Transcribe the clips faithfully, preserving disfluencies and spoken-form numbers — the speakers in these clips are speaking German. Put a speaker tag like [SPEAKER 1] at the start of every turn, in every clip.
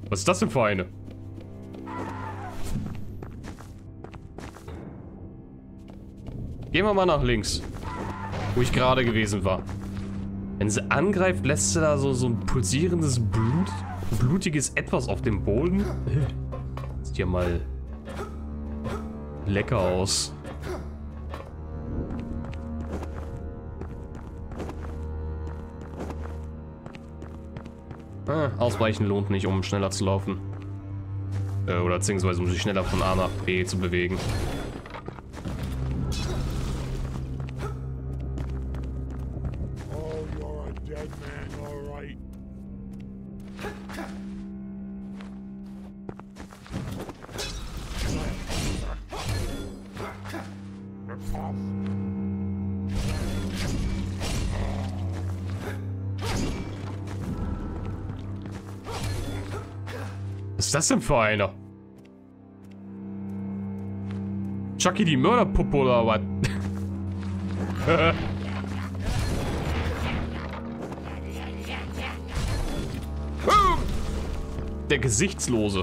[SPEAKER 1] Was ist das denn für eine? Gehen wir mal nach links. Wo ich gerade gewesen war. Wenn sie angreift, lässt sie da so, so ein pulsierendes Blut, blutiges Etwas auf dem Boden. Sieht ja mal lecker aus. Ah, ausweichen lohnt nicht, um schneller zu laufen. Äh, oder beziehungsweise um sich schneller von A nach B zu bewegen. Was ist das denn für einer? Chucky die Mörderpuppe oder was? Der Gesichtslose.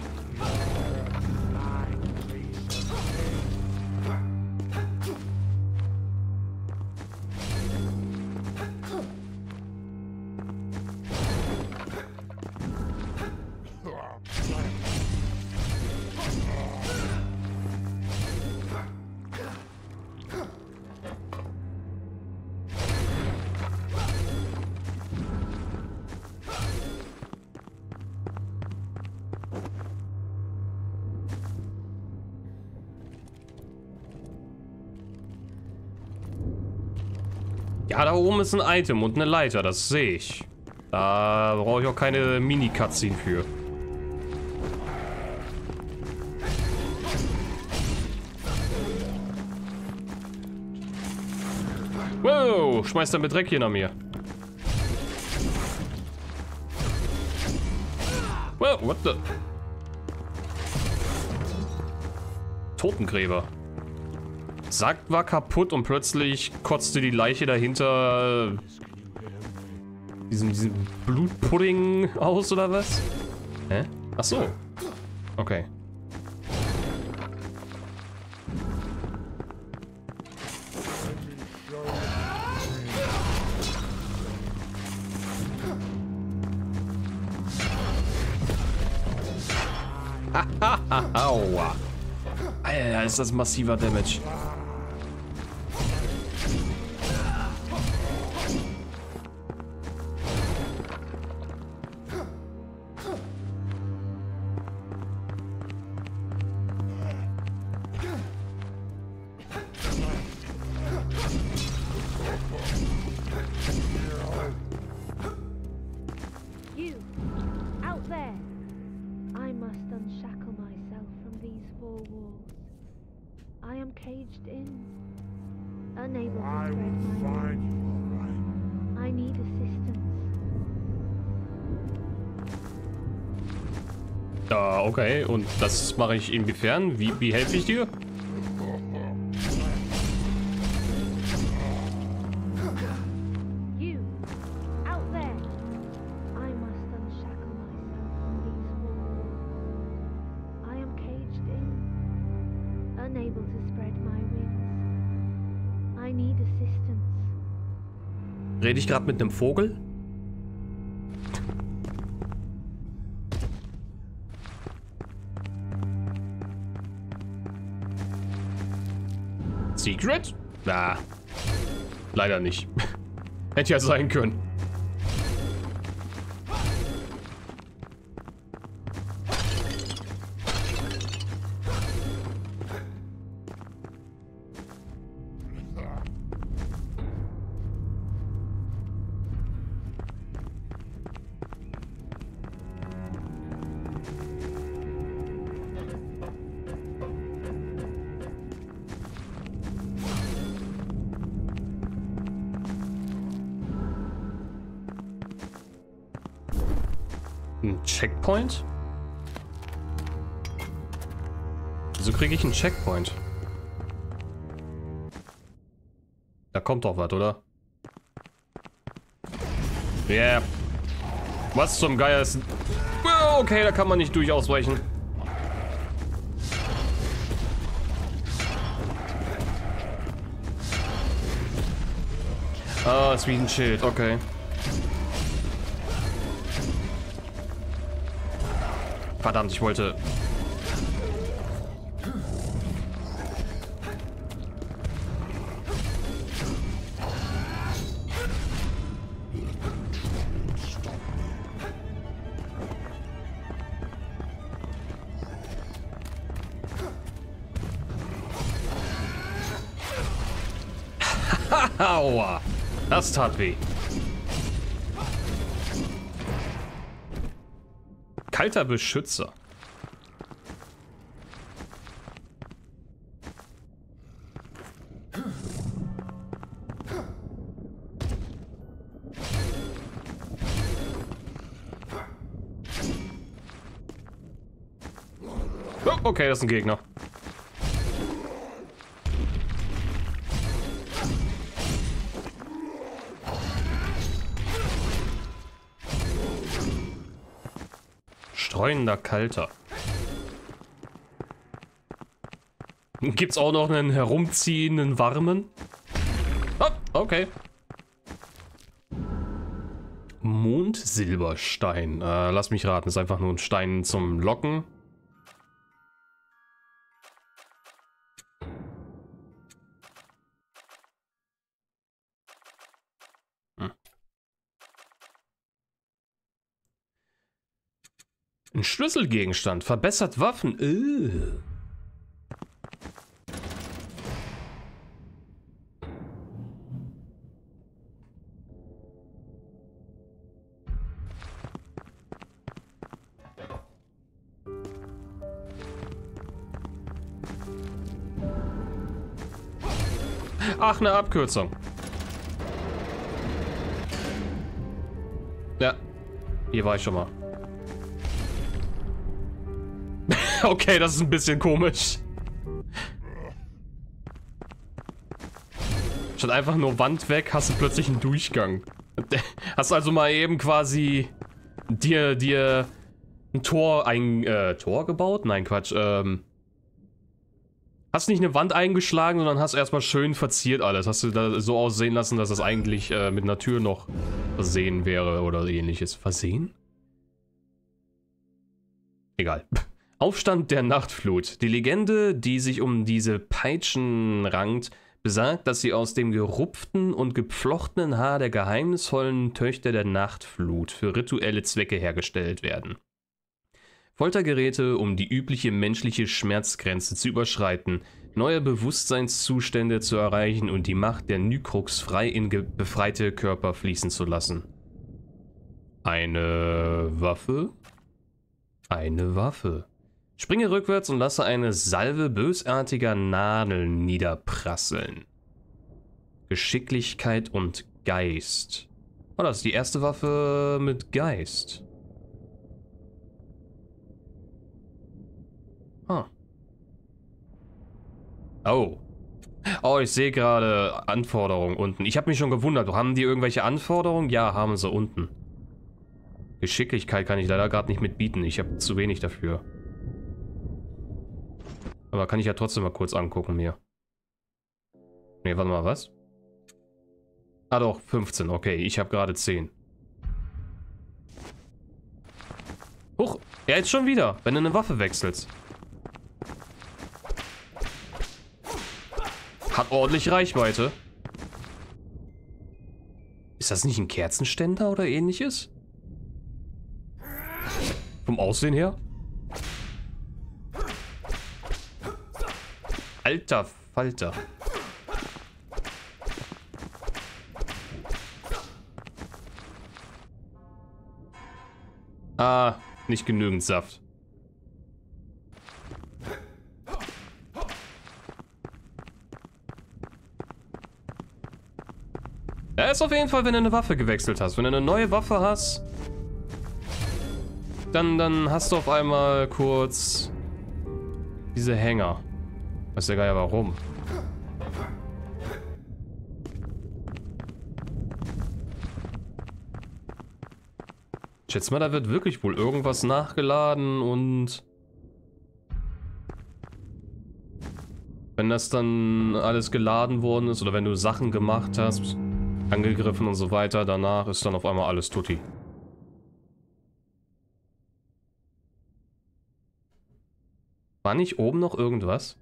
[SPEAKER 1] Ja, da oben ist ein Item und eine Leiter, das sehe ich. Da brauche ich auch keine Mini-Cutscene für. Wow, schmeißt er mit Dreck hier nach mir. Wow, what the? Totengräber. Sack war kaputt und plötzlich kotzte die Leiche dahinter diesen, diesen Blutpudding aus, oder was? Hä? Ach so. Okay. Aua. Alter, ist das massiver Damage.
[SPEAKER 2] Caged in, unable to spread my wings. I need assistance.
[SPEAKER 1] Ja, okay. Und das mache ich inwiefern? Wie, wie helfe ich dir? Rede ich gerade mit einem Vogel? Secret? Na, leider nicht. Hätte ja sein können. Ein Checkpoint? Wieso kriege ich einen Checkpoint? Da kommt doch was, oder? Ja. Yeah. Was zum Geier ist... Oh, okay, da kann man nicht durch ausweichen. Ah, ist wie ein Schild, okay. Verdammt, ich wollte... Aua, das tat weh. Kalter Beschützer. Oh, okay, das ist ein Gegner. Streuender Kalter. Gibt's auch noch einen herumziehenden Warmen? Oh, okay. Mondsilberstein. Äh, lass mich raten, ist einfach nur ein Stein zum Locken. Hm. Ein Schlüsselgegenstand. Verbessert Waffen. Äh. Ach, eine Abkürzung. Ja, hier war ich schon mal. Okay, das ist ein bisschen komisch. Statt einfach nur Wand weg, hast du plötzlich einen Durchgang. Hast also mal eben quasi dir, dir ein Tor ein, äh, Tor gebaut? Nein, Quatsch, ähm... Hast nicht eine Wand eingeschlagen, sondern hast erstmal schön verziert alles. Hast du da so aussehen lassen, dass das eigentlich äh, mit einer Tür noch versehen wäre oder ähnliches. Versehen? Egal. Aufstand der Nachtflut. Die Legende, die sich um diese Peitschen rankt, besagt, dass sie aus dem gerupften und gepflochtenen Haar der geheimnisvollen Töchter der Nachtflut für rituelle Zwecke hergestellt werden. Foltergeräte, um die übliche menschliche Schmerzgrenze zu überschreiten, neue Bewusstseinszustände zu erreichen und die Macht der Nykrux frei in befreite Körper fließen zu lassen. Eine Waffe? Eine Waffe. Springe rückwärts und lasse eine Salve bösartiger Nadeln niederprasseln. Geschicklichkeit und Geist. Oh, das ist die erste Waffe mit Geist. Ah. Oh. Oh, ich sehe gerade Anforderungen unten. Ich habe mich schon gewundert. Haben die irgendwelche Anforderungen? Ja, haben sie unten. Geschicklichkeit kann ich leider gerade nicht mitbieten. Ich habe zu wenig dafür. Aber kann ich ja trotzdem mal kurz angucken mir. Ne, warte mal, was? Ah doch, fünfzehn. Okay, ich habe gerade zehn. Huch, ja jetzt schon wieder, wenn du eine Waffe wechselst. Hat ordentlich Reichweite. Ist das nicht ein Kerzenständer oder ähnliches? Vom Aussehen her? Alter Falter. Ah, nicht genügend Saft. Da ist auf jeden Fall, wenn du eine Waffe gewechselt hast. Wenn du eine neue Waffe hast, dann, dann hast du auf einmal kurz diese Hänger. Weiß ja gar nicht warum. schätze mal, da wird wirklich wohl irgendwas nachgeladen und wenn das dann alles geladen worden ist oder wenn du Sachen gemacht hast, angegriffen und so weiter, danach ist dann auf einmal alles tutti. War nicht oben noch irgendwas?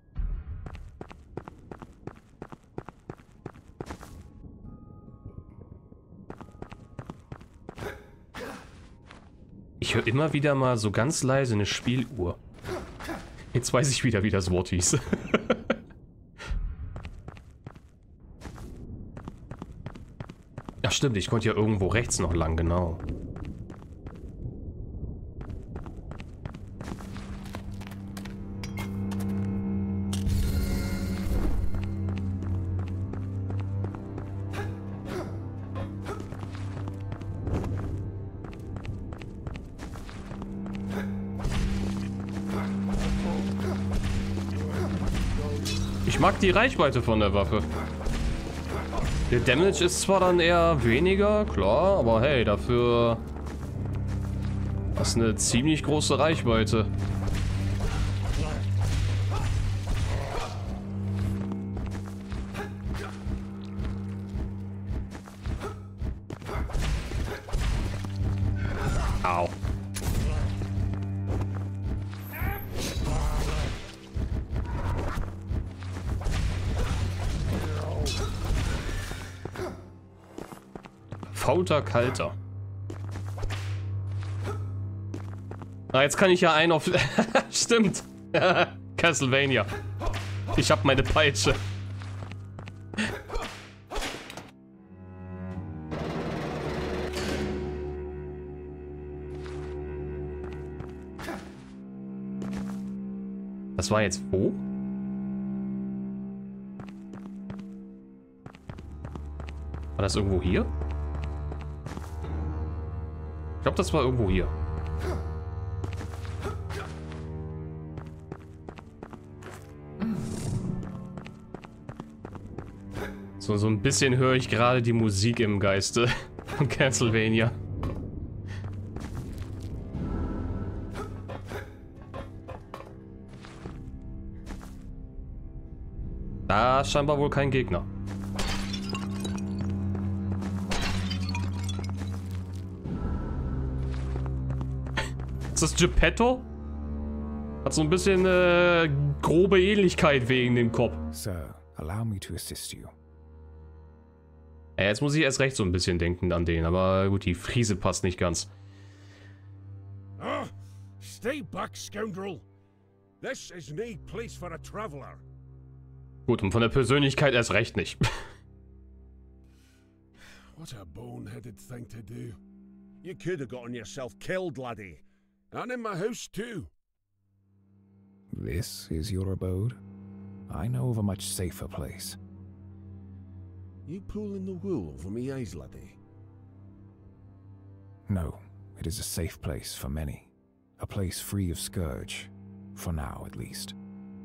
[SPEAKER 1] Ich höre immer wieder mal so ganz leise eine Spieluhr. Jetzt weiß ich wieder, wie das Wort hieß. Ach stimmt, ich konnte ja irgendwo rechts noch lang, genau. Ich mag die Reichweite von der Waffe. Der Damage ist zwar dann eher weniger, klar, aber hey, dafür hast eine ziemlich große Reichweite. Au. Faulter Kalter. Ah, jetzt kann ich ja einen auf... Stimmt. Castlevania. Ich hab meine Peitsche. Das war jetzt wo? War das irgendwo hier? Ich glaube, das war irgendwo hier. So, so ein bisschen höre ich gerade die Musik im Geiste von Castlevania. Da ist scheinbar wohl kein Gegner. Ist das Geppetto? Hat so ein bisschen äh, grobe Ähnlichkeit wegen dem Kopf.
[SPEAKER 3] Sir, allow me to assist you.
[SPEAKER 1] Ja, jetzt muss ich erst recht so ein bisschen denken an den, aber gut, die Friese passt nicht ganz.
[SPEAKER 4] Ah, stay back, scoundrel. This is no place for a traveler.
[SPEAKER 1] Gut, und von der Persönlichkeit erst recht nicht.
[SPEAKER 4] What a boneheaded thing to do. You could have gotten yourself killed, laddie. And in my house too.
[SPEAKER 3] This is your abode? I know of a much safer place.
[SPEAKER 4] You pulling the wool over me eyes, laddie?
[SPEAKER 3] No, it is a safe place for many. A place free of scourge. For now, at least.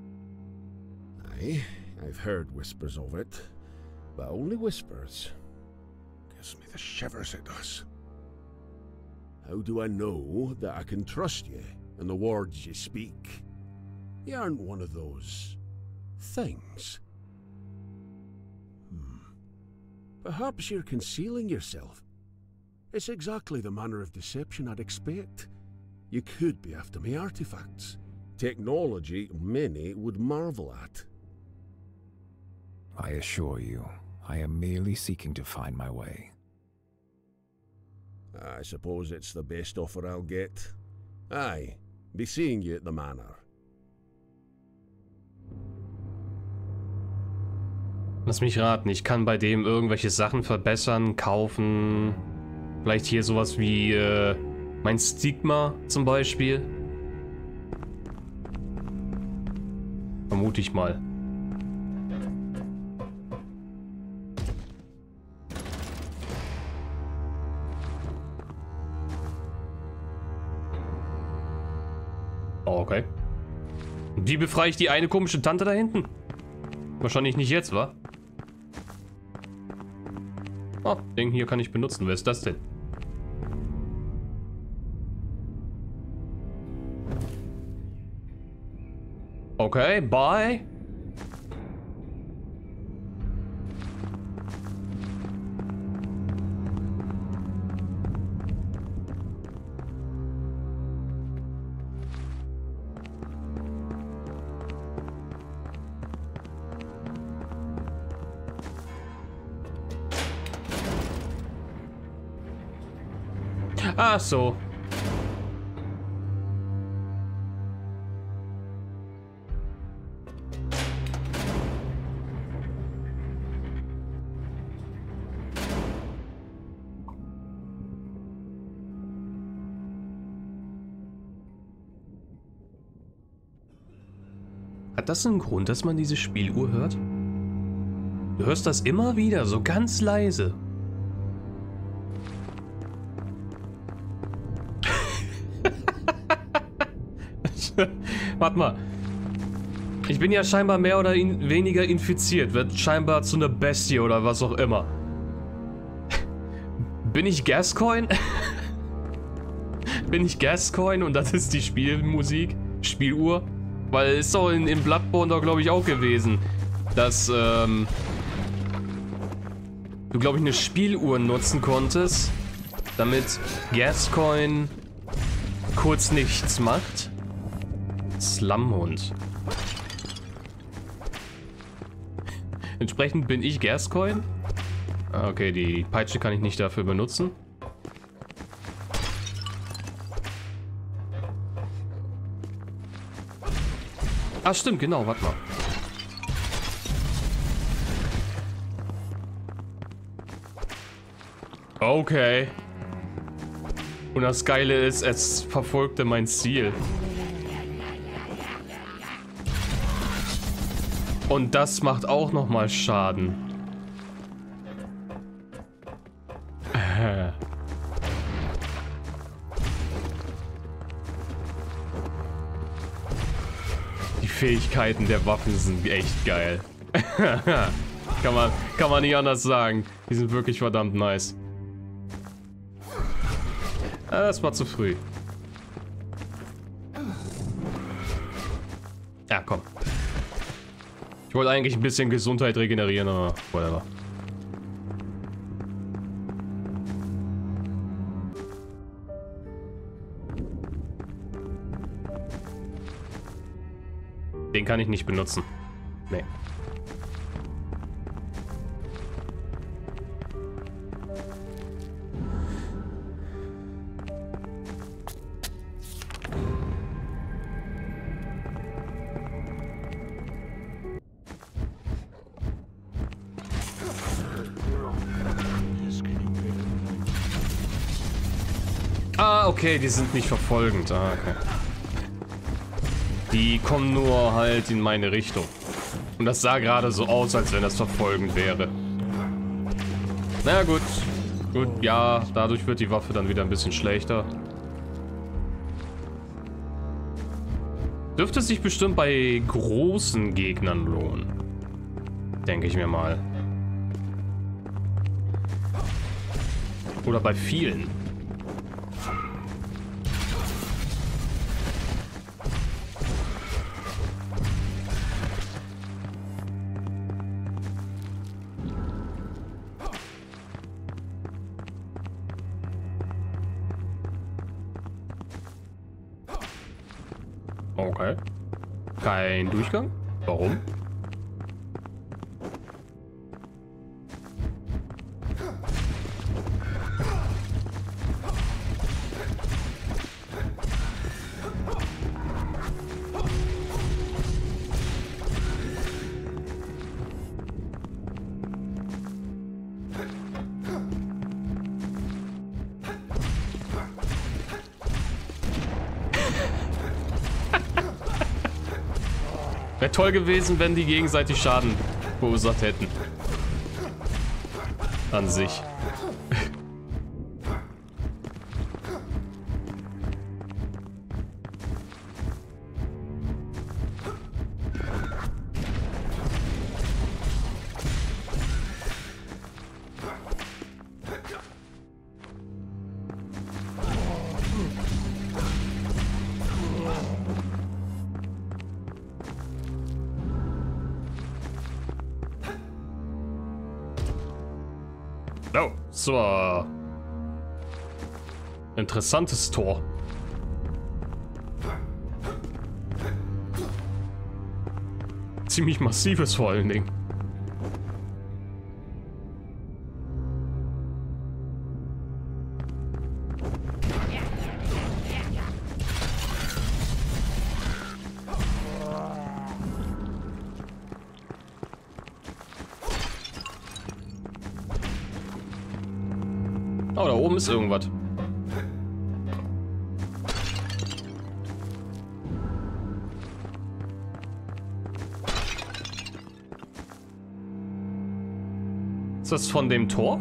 [SPEAKER 4] Aye, I've heard whispers of it. But only whispers. Gives me the shivers, it does. How do I know that I can trust you and the words you speak? You aren't one of those... things. Hmm. Perhaps you're concealing yourself. It's exactly the manner of deception I'd expect. You could be after me artifacts. Technology many would marvel at.
[SPEAKER 3] I assure you, I am merely seeking to find my way.
[SPEAKER 4] I suppose it's the best offer I'll get. Aye, be seeing you at the manor.
[SPEAKER 1] Lass mich raten, ich kann bei dem irgendwelche Sachen verbessern, kaufen. Vielleicht hier sowas wie äh, mein Stigma zum Beispiel. Vermute ich mal. Oh, okay. Wie befreie ich die eine komische Tante da hinten? Wahrscheinlich nicht jetzt, wa? Oh, den hier kann ich benutzen. Wer ist das denn? Okay, bye. Ach so. Hat das einen Grund, dass man diese Spieluhr hört? Du hörst das immer wieder, so ganz leise. Warte mal. Ich bin ja scheinbar mehr oder in, weniger infiziert. Wird scheinbar zu einer Bestie oder was auch immer. Bin ich Gascoigne? Bin ich Gascoigne und das ist die Spielmusik? Spieluhr? Weil ist doch in, in Bloodborne doch, glaube ich, auch gewesen, dass ähm, du, glaube ich, eine Spieluhr nutzen konntest, damit Gascoigne kurz nichts macht. Slumhund. Entsprechend bin ich Gascoigne. Ah, okay, die Peitsche kann ich nicht dafür benutzen. Ah, stimmt, genau, warte mal. Okay. Und das Geile ist, es verfolgte mein Ziel. Und das macht auch nochmal Schaden. Äh. Die Fähigkeiten der Waffen sind echt geil. kann man, kann man nicht anders sagen. Die sind wirklich verdammt nice. Ah, das war zu früh. Ja, komm. Ich wollte eigentlich ein bisschen Gesundheit regenerieren, aber whatever. Den kann ich nicht benutzen. Nee. Ah, okay, die sind nicht verfolgend. Ah, okay. Die kommen nur halt in meine Richtung. Und das sah gerade so aus, als wenn das verfolgend wäre. Na gut. Gut, ja, dadurch wird die Waffe dann wieder ein bisschen schlechter. Dürfte sich bestimmt bei großen Gegnern lohnen. Denke ich mir mal. Oder bei vielen. Okay. Kein Durchgang? Warum? Wäre toll gewesen, wenn die gegenseitig Schaden verursacht hätten. An sich. Oh, so. Interessantes Tor. Ziemlich massives vor allen Dingen. Oh, da oben ist irgendwas. Ist das von dem Tor?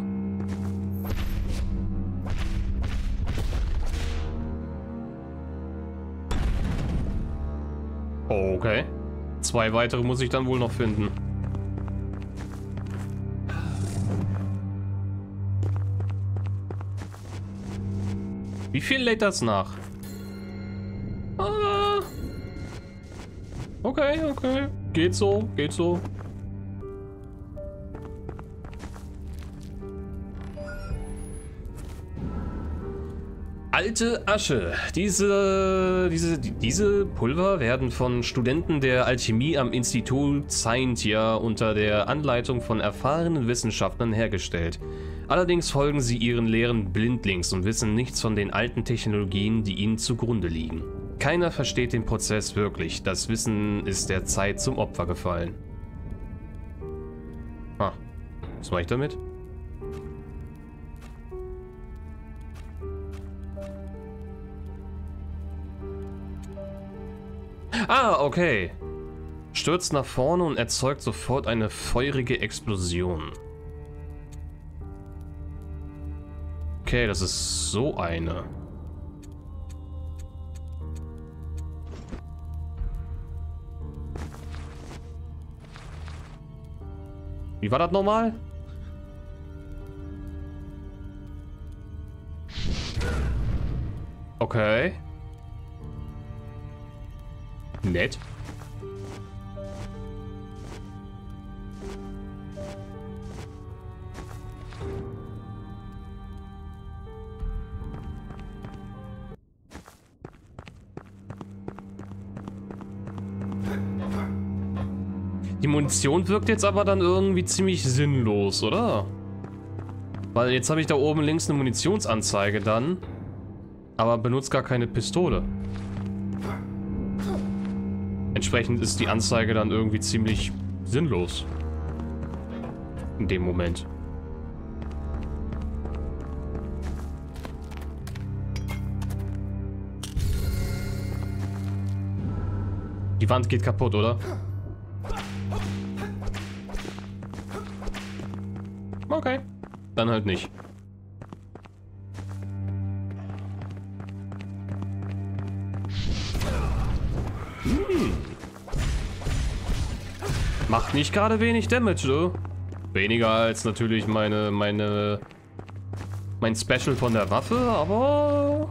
[SPEAKER 1] Okay. Zwei weitere muss ich dann wohl noch finden. Wie viel lädt das nach? Ah. Okay, okay. Geht so, geht so. Alte Asche. Diese, diese, diese Pulver werden von Studenten der Alchemie am Institut Scientia unter der Anleitung von erfahrenen Wissenschaftlern hergestellt. Allerdings folgen sie ihren Lehren blindlings und wissen nichts von den alten Technologien, die ihnen zugrunde liegen. Keiner versteht den Prozess wirklich. Das Wissen ist der Zeit zum Opfer gefallen. Ah, was mache ich damit? Ah, okay. Stürzt nach vorne und erzeugt sofort eine feurige Explosion. Okay, das ist so eine. Wie war das nochmal? Okay. Nett. Die Munition wirkt jetzt aber dann irgendwie ziemlich sinnlos, oder? Weil jetzt habe ich da oben links eine Munitionsanzeige dann, aber benutzt gar keine Pistole. Entsprechend ist die Anzeige dann irgendwie ziemlich sinnlos. In dem Moment. Die Wand geht kaputt, oder? Okay. Dann halt nicht. Hm. Macht nicht gerade wenig Damage, du. Weniger als natürlich meine, meine, mein Special von der Waffe, aber...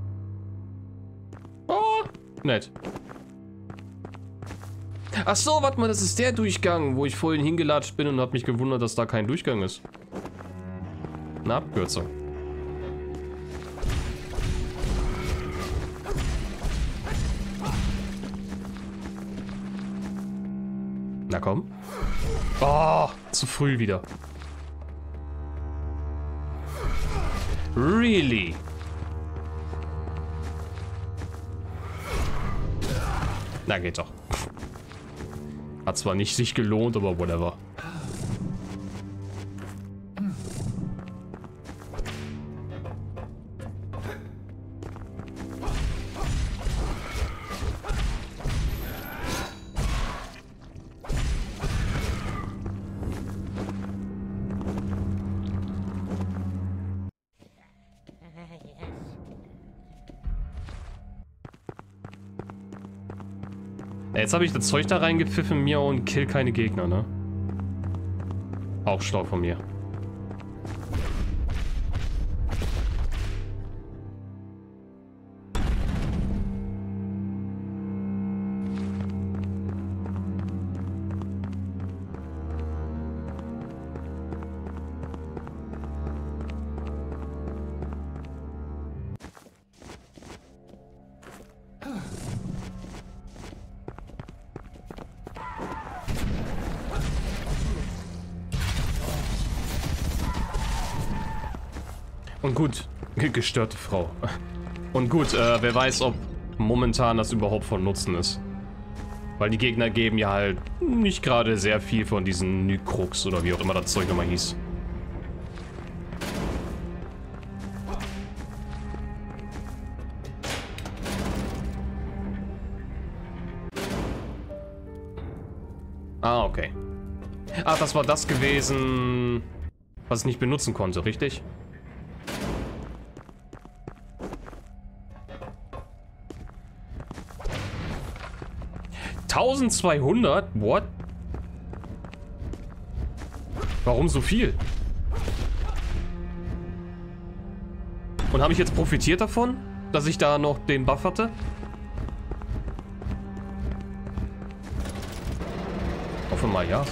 [SPEAKER 1] Oh, nett. Ach so, warte mal, das ist der Durchgang, wo ich vorhin hingelatscht bin und habe mich gewundert, dass da kein Durchgang ist. Eine Abkürzung. Na komm. Oh, zu früh wieder. Really? Na, geht doch. Hat zwar nicht sich gelohnt, aber whatever. Jetzt habe ich das Zeug da reingepfiffen mir und kill keine Gegner, ne? Auch schlau von mir. Und gut, gestörte Frau. Und gut, äh, wer weiß, ob momentan das überhaupt von Nutzen ist. Weil die Gegner geben ja halt nicht gerade sehr viel von diesen Nykrux oder wie auch immer das Zeug nochmal hieß. Ah, okay. Ah, das war das gewesen, was ich nicht benutzen konnte, richtig? eintausendzweihundert? What? Warum so viel? Und habe ich jetzt profitiert davon, dass ich da noch den Buff hatte? Hoffe mal, ja.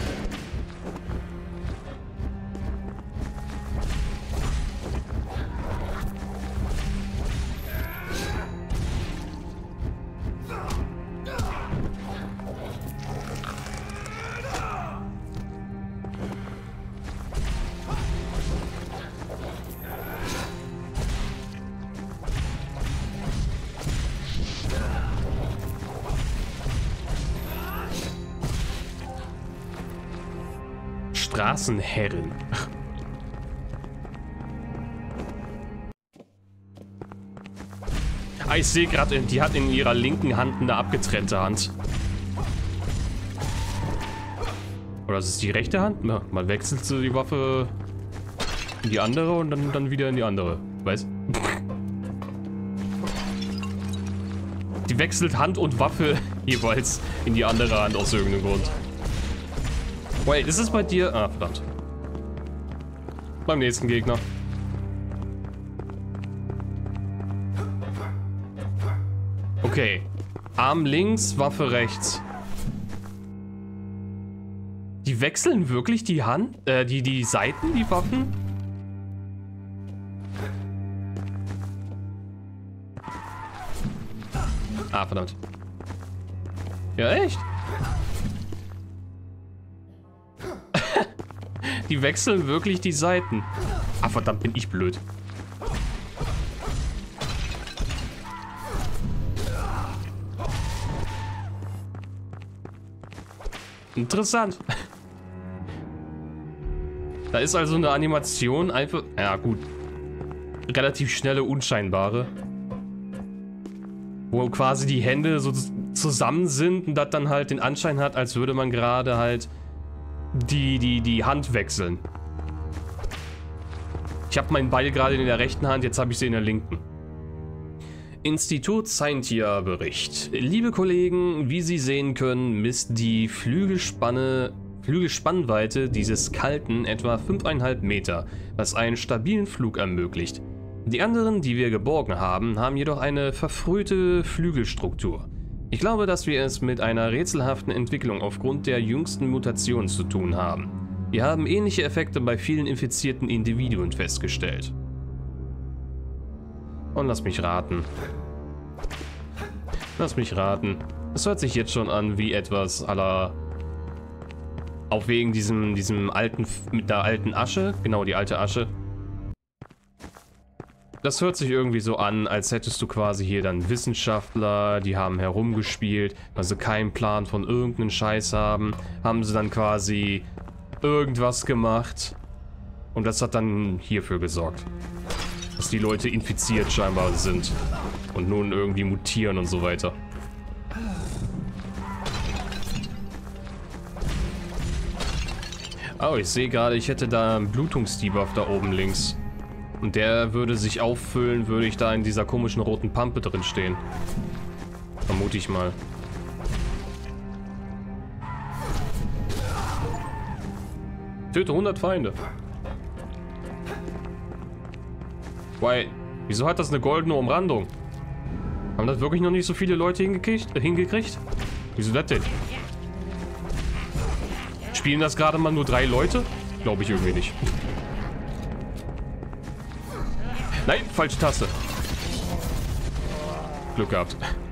[SPEAKER 1] Straßenherren. Ah, ich sehe gerade, die hat in ihrer linken Hand eine abgetrennte Hand. Oder ist es die rechte Hand? Na, man wechselt so die Waffe in die andere und dann, dann wieder in die andere. Weißt? Die wechselt Hand und Waffe jeweils in die andere Hand aus irgendeinem Grund. Wait, ist es bei dir? Ah, verdammt. Beim nächsten Gegner. Okay. Arm links, Waffe rechts. Die wechseln wirklich die Hand, äh, die, die Seiten, die Waffen? Ah, verdammt. Ja, echt? Die wechseln wirklich die Seiten. Ah, verdammt, bin ich blöd. Interessant. Da ist also eine Animation einfach... Ja, gut. Relativ schnelle, unscheinbare. Wo quasi die Hände so zusammen sind und das dann halt den Anschein hat, als würde man gerade halt... Die, die, die Hand wechseln. Ich habe meinen Beil gerade in der rechten Hand, jetzt habe ich sie in der linken. Institut Scientia Bericht. Liebe Kollegen, wie Sie sehen können, misst die Flügelspanne, Flügelspannweite dieses Kalten etwa fünf Komma fünf Meter, was einen stabilen Flug ermöglicht. Die anderen, die wir geborgen haben, haben jedoch eine verfrühte Flügelstruktur. Ich glaube, dass wir es mit einer rätselhaften Entwicklung aufgrund der jüngsten Mutationen zu tun haben. Wir haben ähnliche Effekte bei vielen infizierten Individuen festgestellt. Und lass mich raten. Lass mich raten. Es hört sich jetzt schon an wie etwas à la... Auch wegen diesem, diesem alten... mit der alten Asche. Genau, die alte Asche. Das hört sich irgendwie so an, als hättest du quasi hier dann Wissenschaftler, die haben herumgespielt, weil sie keinen Plan von irgendeinem Scheiß haben, haben sie dann quasi irgendwas gemacht und das hat dann hierfür gesorgt, dass die Leute infiziert scheinbar sind und nun irgendwie mutieren und so weiter. Oh, ich sehe gerade, ich hätte da einen Blutungsdebuff da oben links. Und der würde sich auffüllen, würde ich da in dieser komischen roten Pampe drin stehen. Vermute ich mal. Töte hundert Feinde. Why? Wieso hat das eine goldene Umrandung? Haben das wirklich noch nicht so viele Leute hingekriegt? Äh, hingekriegt? Wieso das denn? Spielen das gerade mal nur drei Leute? Glaube ich irgendwie nicht. Nein, falsche Taste. Glück gehabt.